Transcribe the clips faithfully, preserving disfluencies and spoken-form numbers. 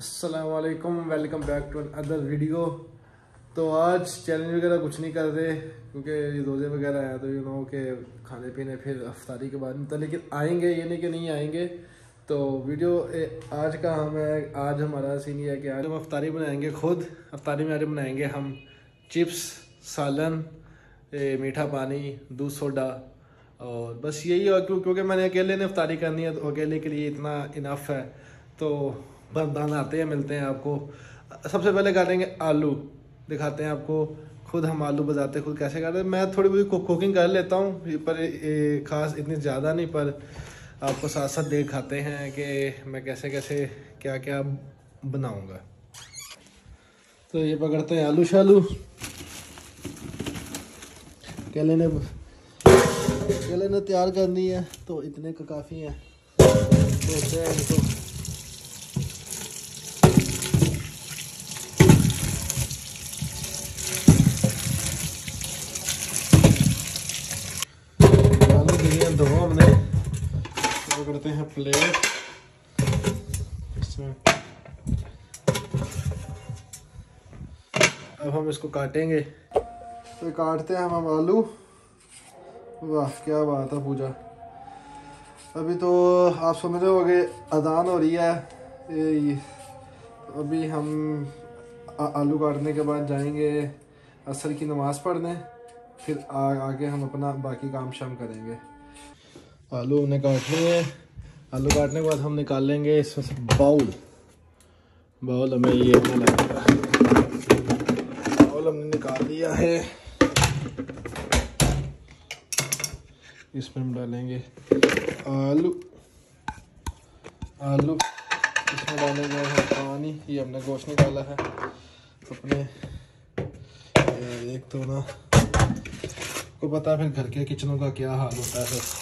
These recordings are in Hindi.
अस्सलाम वालेकुम, welcome back to other video. तो आज चैलेंज वगैरह कुछ नहीं कर रहे क्योंकि ये रोज़े वगैरह आया तो यू नो के खाने पीने फिर अफ्तारी के बाद तो, लेकिन आएंगे ये नहीं कि नहीं आएंगे। तो वीडियो ए, आज का हम है, आज हमारा सीन ये है कि आज हम अफ्तारी बनाएंगे खुद। अफ्तारी में आज बनाएंगे हम चिप्स, सालन, ए, मीठा पानी, दूध सोडा और बस यही। और क्यों क्योंकि मैंने अकेले ने अफ्तारी करनी है तो अकेले के लिए इतना इनफ है। तो बनाते हैं, मिलते हैं आपको। सबसे पहले काटेंगे आलू, दिखाते हैं आपको खुद हम आलू बजाते खुद कैसे काटते हैं। मैं थोड़ी बहुत कुकिंग कर लेता हूँ पर ए, खास इतनी ज़्यादा नहीं, पर आपको साथ साथ दिखाते हैं कि मैं कैसे कैसे क्या क्या बनाऊँगा। तो ये पकड़ते हैं आलू शालू। केले ने केले ने तैयार करनी है तो इतने का काफ़ी है। तो हैं इनको दो हमने पकड़ते हैं प्लेट इसमें। अब हम इसको काटेंगे। तो काटते हैं हम आलू। वाह क्या बात है पूजा। अभी तो आप समझ रहे होगे अजान हो रही है। ये अभी हम आलू काटने के बाद जाएंगे असर की नमाज़ पढ़ने, फिर आ, आगे हम अपना बाकी काम शाम करेंगे। आलू हमने काट लिए। आलू काटने के बाद हम निकाल लेंगे इसमें से बाउल। बाउल हमें ये लगेगा। बाउल हमने निकाल लिया है। इसमें हम डालेंगे आलू आलू इसमें डालेंगे हम पानी। ये हमने गोश्त निकाला है अपने। एक तो ना को पता है फिर घर के किचनों का क्या हाल होता है। फिर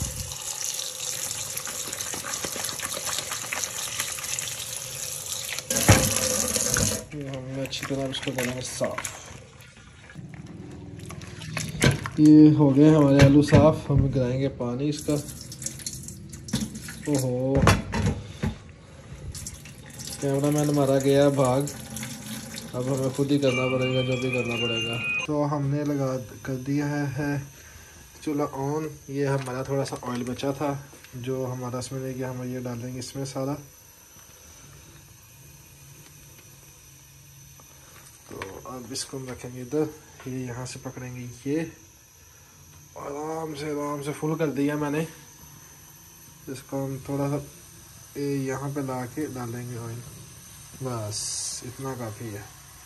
हमने अच्छी तरह उसको करेंगे साफ। ये हो गए हमारे आलू साफ। हम गिराएंगे पानी इसका। ओहो कैमरामैन हमारा गया भाग। अब हमें खुद ही करना पड़ेगा जो भी करना पड़ेगा। तो हमने लगा कर दिया है, है चूल्हा ऑन। ये हमारा थोड़ा सा ऑयल बचा था जो हमारा इसमें ले गया, हम ये डालेंगे इसमें सारा। तो अब इसको हम रखेंगे इधर। ये यहाँ से पकड़ेंगे, ये आराम से आराम से फुल कर दिया मैंने। इसको हम थोड़ा सा यहाँ पे ला के डालेंगे ऑयल। बस इतना काफ़ी है।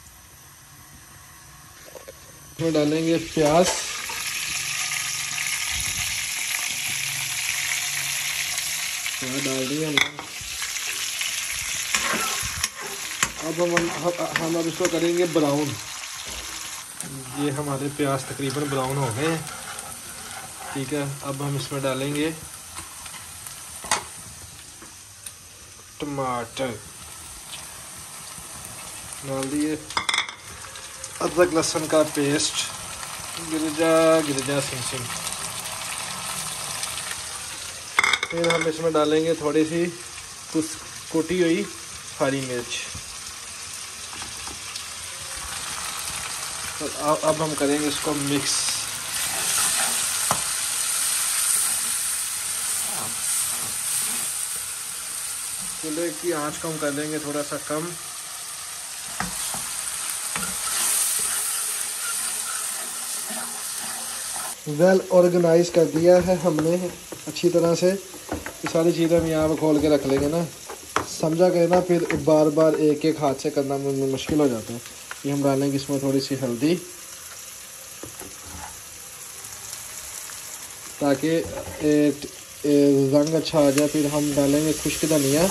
इसमें डालेंगे प्याज। प्याज डाल दिए हमने। अब हम हम अब इसको करेंगे ब्राउन। ये हमारे प्याज तकरीबन ब्राउन हो गए हैं। ठीक है, अब हम इसमें डालेंगे टमाटर डाल दिए। अदरक लहसुन का पेस्ट गिरजा गिरजा सिंह सिंह। फिर हम इसमें डालेंगे थोड़ी सी कुछ कुटी हुई हरी मिर्च। तो अब हम करेंगे इसको मिक्स। चूल्हे की आंच को हम कर देंगे थोड़ा सा कम। वेल ऑर्गेनाइज कर दिया है हमने अच्छी तरह से। ये सारी चीज़ें हम यहाँ पर खोल के रख लेंगे ना, समझा करें ना, फिर बार बार एक एक हाथ से करना मुश्किल हो जाता है। ये हम डालेंगे इसमें थोड़ी सी हल्दी ताकि रंग अच्छा आ जाए। फिर हम डालेंगे खुश्क धनिया।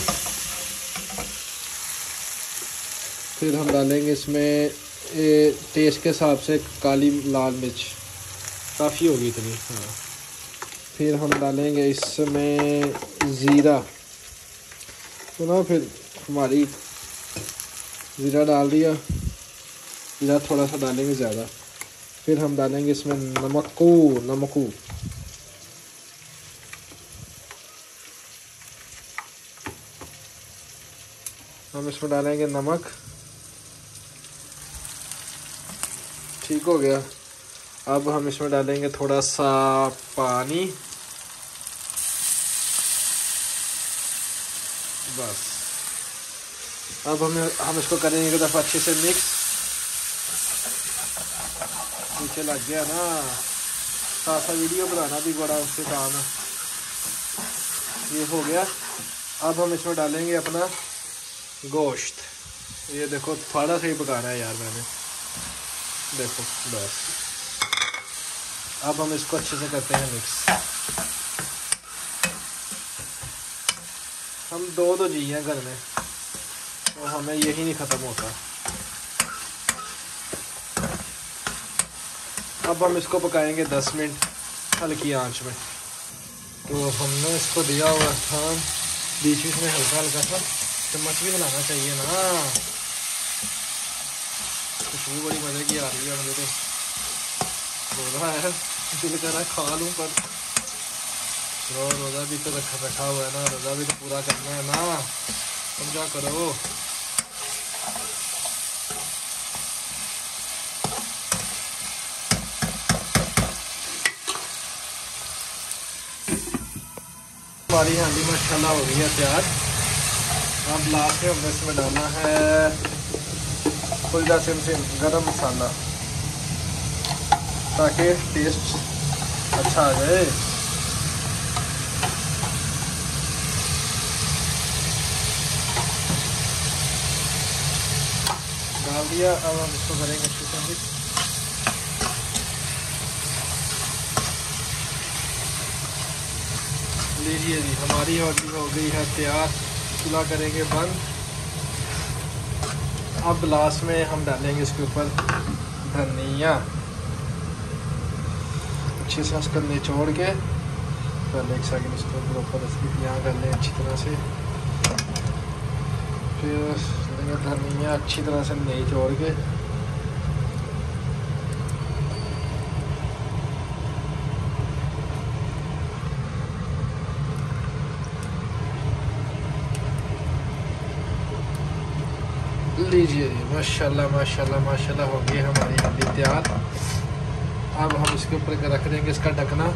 फिर हम डालेंगे इसमें टेस्ट के हिसाब से काली लाल मिर्च, काफ़ी होगी इतनी। हाँ, फिर हम डालेंगे इसमें ज़ीरा। तो ना फिर हमारी ज़ीरा डाल दिया। ज़ीरा थोड़ा सा डालेंगे ज़्यादा। फिर हम डालेंगे इसमें नमकू नमकू हम इसमें डालेंगे नमक। ठीक हो गया। अब हम इसमें डालेंगे थोड़ा सा पानी, बस। अब हम हम इसको करेंगे एक दफ़ा अच्छे से मिक्स। नीचे लग गया ना, साथ साथ वीडियो बनाना भी बड़ा उससे काम है। ये हो गया। अब हम इसमें डालेंगे अपना गोश्त। ये देखो थोड़ा सा ही पकाना है यार मैंने, देखो बस। अब हम इसको अच्छे से करते हैं मिक्स। हम दो दो जी हैं घर में, तो हमें यही नहीं ख़त्म होता। अब हम इसको पकाएंगे दस मिनट हल्की आंच में। तो हमने इसको दिया हुआ था बीच बीच में हल्का हल्का सा चम्मच भी बनाना चाहिए ना। खुशबू बड़ी मज़े की आ रही है मुझे तो। बोल रहा है दिल कर रहा है खा लूँ, पर रो रोज़ा भी तो रखा रखा हुआ है ना, रोज़ा भी तो पूरा करना है ना, समझा करो। हमारी हांडी माशाल्लाह हो गई है तैयार। अब लास्ट में हमने इसमें डालना है फुलजा सिम सिम गरम मसाला, ताकि टेस्ट अच्छा आ जाए। डाल दिया। अब हम इसको करेंगे अच्छे से मिक्स। लीजिए जी, हमारी हांडी हो गई है तैयार। चूल्हा करेंगे बंद। अब लास्ट में हम डालेंगे इसके ऊपर धनिया, अच्छे से इसको निचोड़ के। पहले एक सेकंड इसको प्रॉपर यहाँ कर लें अच्छी तरह से, फिर धनिया अच्छी तरह से निचोड़ के। लीजिए माशाल्लाह माशाल्लाह माशाल्लाह हो गई हमारी हांडी तैयार। अब हम इसके ऊपर रख देंगे इसका ढकना।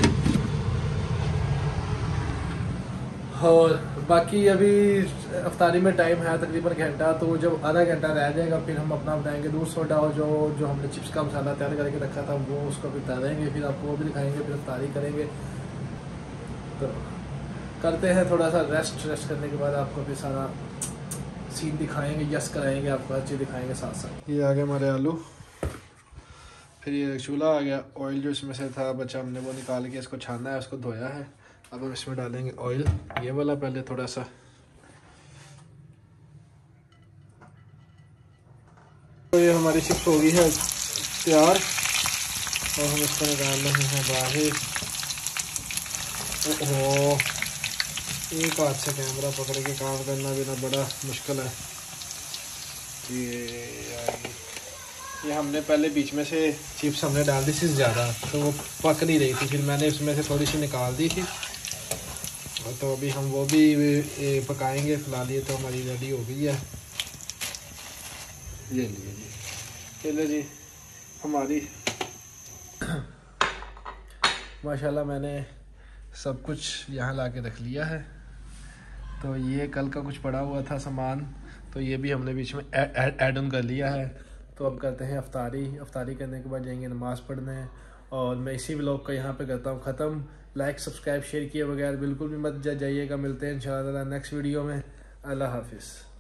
और बाकी अभी अफ्तारी में टाइम है तकरीबन घंटा, तो जब आधा घंटा रह जाएगा फिर हम अपना बनाएंगे दूध सोडा, और जो जो हमने चिप्स का मसाला तैयार करके रखा था वो उसको भी डालेंगे, फिर आपको वो भी दिखाएंगे, फिर अफ्तारी करेंगे। तो करते हैं थोड़ा सा रेस्ट। रेस्ट करने के बाद आपको फिर सारा सीन दिखाएंगे, यस कराएंगे, आपको हर चीज़ दिखाएंगे साथ साथ। ये आ गए हमारे आलू। फिर ये चूल्हा आ गया। ऑयल जो इसमें से था बचा हमने वो निकाल के इसको छाना है, उसको धोया है। अब हम इसमें डालेंगे ऑयल, ये वाला पहले थोड़ा सा। तो ये हमारी चिप्स हो गई है तैयार, और हम इसको निकाल रहे हैं बाहर। ओहो, एक हाथ से कैमरा पकड़ के काम करना भी ना बड़ा मुश्किल है। ये ये हमने पहले बीच में से चिप्स हमने डाल दी थी ज़्यादा, तो वो पक नहीं रही थी, फिर मैंने उसमें से थोड़ी सी निकाल दी थी। तो अभी हम वो भी पकाएंगे। फिलहाल ये तो हमारी रेडी हो गई है। ये लीजिए जी, चलो जी हमारी माशाल्लाह मैंने सब कुछ यहाँ ला के रख लिया है। तो ये कल का कुछ पड़ा हुआ था सामान, तो ये भी हमने बीच में ऐड ऑन कर लिया है। तो अब करते हैं अफ्तारी। अफ्तारी करने के बाद जाएंगे नमाज़ पढ़ने, और मैं इसी व्लॉग का यहाँ पे करता हूँ ख़त्म। लाइक सब्सक्राइब शेयर किए बगैर बिल्कुल भी मत जाइएगा। मिलते हैं इंशाल्लाह नेक्स्ट वीडियो में। अल्लाह हाफिज़।